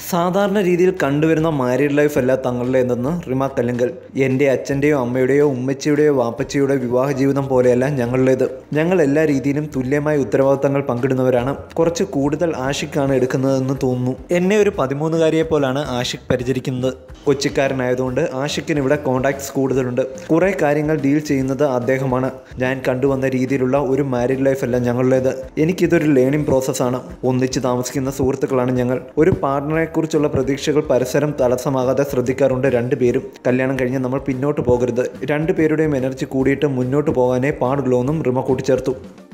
സാധാരണ രീതിയിൽ കണ്ടുവരുന്ന മാരീഡ് ലൈഫ് അല്ല തങ്ങളുടേതെന്ന് റിമ കല്ലിങ്കൽ. എൻ്റെ അച്ഛൻ്റെയോ അമ്മയുടെയോ ഉമ്മച്ചിയുടെയോ വാപ്പച്ചിയുടെയോ വിവാഹ ജീവിതം പോലെയല്ല ഞങ്ങളുടേത്. ഞങ്ങൾ എല്ലാ രീതിയിലും തുല്യമായ ഉത്തരവാദിത്തങ്ങൾ പങ്കിടുന്നവരാണ്. കുറച്ച് കൂടുതൽ ആഷിഖാണ് എടുക്കുന്നതെന്ന് തോന്നുന്നു. എന്നെ ഒരു 13-കാരിയെ പോലാണ് ആഷിഖ് പരിചരിക്കുന്നത്. കൊച്ചിക്കാരനായതുകൊണ്ട് ആഷിഖിന് ഇവിടെ കോണ്ടാക്ട്സ് കൂടുതലുണ്ട്. കുറേ കാര്യങ്ങൾ ഡീൽ ചെയ്യുന്നത് അദ്ദേഹമാണ്. ഞാൻ കണ്ടുവന്ന രീതിയിലുള്ള ഒരു മാരീഡ് ലൈഫ് അല്ല ഞങ്ങളുടേത്. എനിക്കിതൊരു ലേണിംഗ് പ്രോസസ്സാണ്. ഒന്നിച്ച് താമസിക്കുന്ന സുഹൃത്തുക്കളാണ് ഞങ്ങൾ. ഒരു പാർട്ട്ണറെ കുറിച്ചുള്ള പ്രതീക്ഷകൾ പരസ്പരം തടസ്സമാകാതെ ശ്രദ്ധിക്കാറുണ്ട് രണ്ടുപേരും. കല്യാണം കഴിഞ്ഞ് നമ്മൾ പിന്നോട്ട് പോകരുത്. രണ്ടുപേരുടെയും എനർജി കൂടിയിട്ട് മുന്നോട്ട് പോകാനേ പാടുള്ളൂ എന്നും റിമ കൂട്ടിച്ചേർത്തു.